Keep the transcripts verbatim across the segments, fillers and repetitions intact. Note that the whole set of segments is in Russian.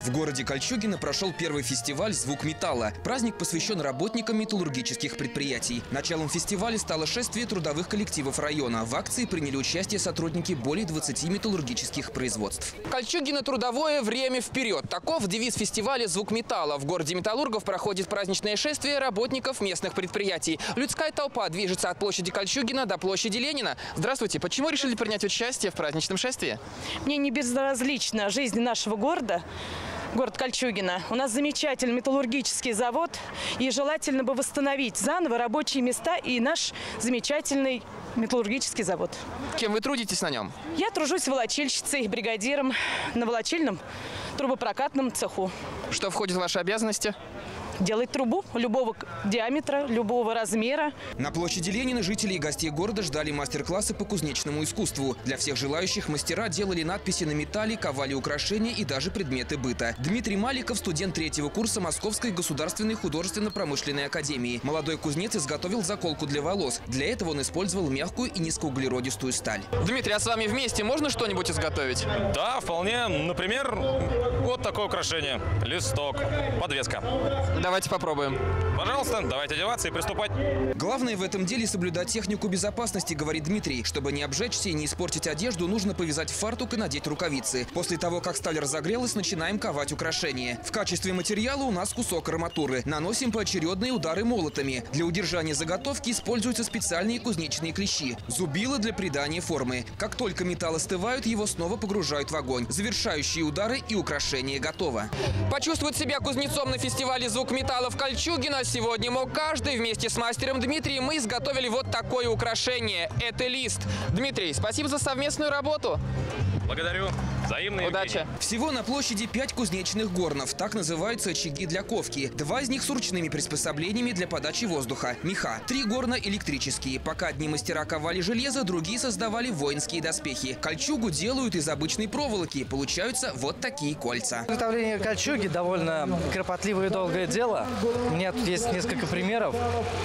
В городе Кольчугино прошел первый фестиваль «Звук металла». Праздник посвящен работникам металлургических предприятий. Началом фестиваля стало шествие трудовых коллективов района. В акции приняли участие сотрудники более двадцати металлургических производств. Кольчугино трудовое время вперед. Таков девиз фестиваля «Звук металла». В городе Металлургов проходит праздничное шествие работников местных предприятий. Людская толпа движется от площади Кольчугино до площади Ленина. Здравствуйте. Почему решили принять участие в праздничном шествии? Мне не безразлична жизнь нашего города. Город Кольчугино. У нас замечательный металлургический завод, и желательно бы восстановить заново рабочие места и наш замечательный металлургический завод. Кем вы трудитесь на нем? Я тружусь волочильщицей, бригадиром на волочильном трубопрокатном цеху. Что входит в ваши обязанности? Делать трубу любого диаметра, любого размера. На площади Ленина жители и гостей города ждали мастер-классы по кузнечному искусству. Для всех желающих мастера делали надписи на металле, ковали украшения и даже предметы быта. Дмитрий Маликов – студент третьего курса Московской государственной художественно-промышленной академии. Молодой кузнец изготовил заколку для волос. Для этого он использовал мягкую и низкоуглеродистую сталь. Дмитрий, а с вами вместе можно что-нибудь изготовить? Да, вполне. Например, вот такое украшение. Листок, подвеска. Давайте попробуем. Пожалуйста, давайте одеваться и приступать. Главное в этом деле соблюдать технику безопасности, говорит Дмитрий. Чтобы не обжечься и не испортить одежду, нужно повязать фартук и надеть рукавицы. После того, как сталь разогрелась, начинаем ковать украшения. В качестве материала у нас кусок арматуры. Наносим поочередные удары молотами. Для удержания заготовки используются специальные кузнечные клещи. Зубило для придания формы. Как только металл остывает, его снова погружают в огонь. Завершающие удары и украшение готово. Почувствовать себя кузнецом на фестивале «Звук металла» в Кольчугино сегодня мог каждый. Вместе с мастером Дмитрием мы изготовили вот такое украшение. Это лист. Дмитрий, спасибо за совместную работу. Благодарю. Взаимно. Удачи. Всего на площади пять кузнечных горнов. Так называются очаги для ковки. Два из них с ручными приспособлениями для подачи воздуха. Меха. Три горна электрические. Пока одни мастера ковали железо, другие создавали воинские доспехи. Кольчугу делают из обычной проволоки. Получаются вот такие кольца. Изготовление кольчуги довольно кропотливое и долгое дело. У меня тут есть несколько примеров.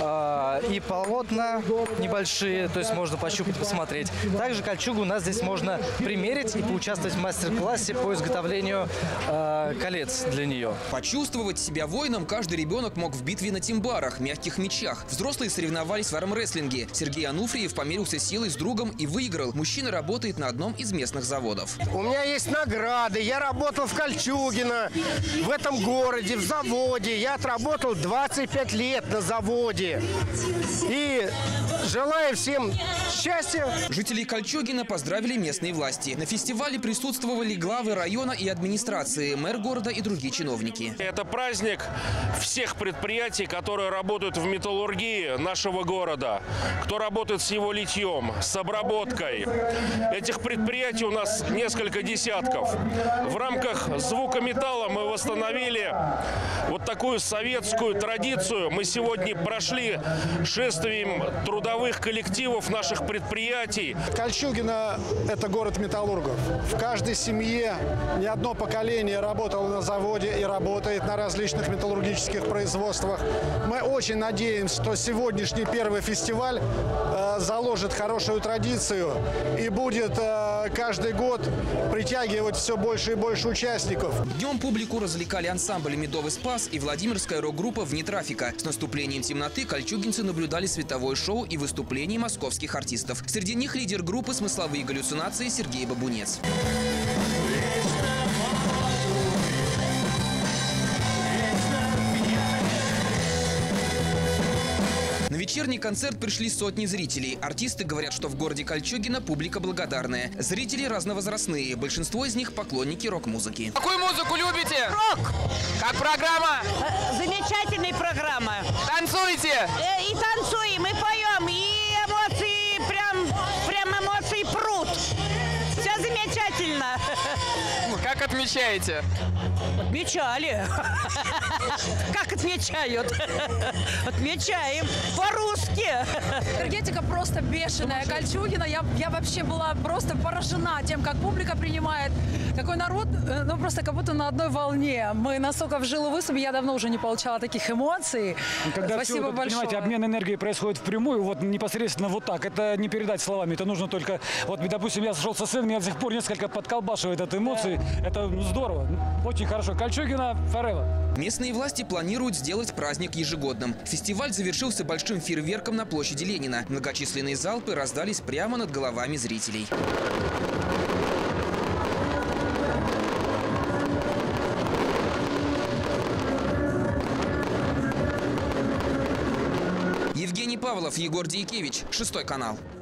И полотна небольшие, то есть можно пощупать, посмотреть. Также кольчугу у нас здесь можно примерить и поучаствовать в мастер-классе по изготовлению э, колец для нее. Почувствовать себя воином каждый ребенок мог в битве на тимбарах, мягких мечах. Взрослые соревновались в армрестлинге. Сергей Ануфриев померился силой с другом и выиграл. Мужчина работает на одном из местных заводов. У меня есть награды. Я работал в Кольчугино, в этом городе, в заводе. Я отработал двадцать пять лет на заводе. И желаю всем счастья. Жителей Кольчугино поздравили местные власти. На фестивале присутствовали главы района и администрации, мэр города и другие чиновники. Это праздник всех предприятий, которые работают в металлургии нашего города, кто работает с его литьем, с обработкой. Этих предприятий у нас несколько десятков. В рамках «Звука металла» мы восстановили вот такую советскую традицию. Мы сегодня прошли шествием трудовых коллективов наших предприятий. Кольчугино – это город металлургов. В каждой семье не одно поколение работало на заводе и работает на различных металлургических производствах. Мы очень надеемся, что сегодняшний первый фестиваль э, заложит хорошую традицию и будет э, каждый год притягивать все больше и больше участников. Днем публику развлекали ансамбль «Медовый спас» и Владимирская рок-группа «Вне трафика». С наступлением темноты кольчугинцы наблюдали световое шоу и выступления московских артистов. Среди них лидер группы «Смысловые галлюцинации» Сергей Бабунец. На вечерний концерт пришли сотни зрителей. Артисты говорят, что в городе Кольчугино публика благодарная. Зрители разновозрастные. Большинство из них поклонники рок-музыки. Какую музыку любите? Рок! Как программа? Замечательная программа. Танцуете? И танцуем, и поем, и эмоции, прям, прям эмоции прут. Все замечательно. Как отмечаете? Отмечали. Как отмечают? Отмечаем. По-русски. Энергетика просто бешеная. Кольчугино, я, я вообще была просто поражена тем, как публика принимает. Такой народ, ну просто как будто на одной волне. Мы настолько в жилу выступили, я давно уже не получала таких эмоций. Когда Спасибо все, большое. Понимаете, обмен энергией происходит впрямую, вот непосредственно вот так. Это не передать словами, это нужно только... Вот, допустим, я сошел со сцены, меня до сих пор несколько подколбашивает от эмоций. Это это здорово. Очень хорошо. Кольчугино forever. Местные власти планируют сделать праздник ежегодным. Фестиваль завершился большим фейерверком на площади Ленина. Многочисленные залпы раздались прямо над головами зрителей. Евгений Павлов, Егор Дейкевич, Шестой канал.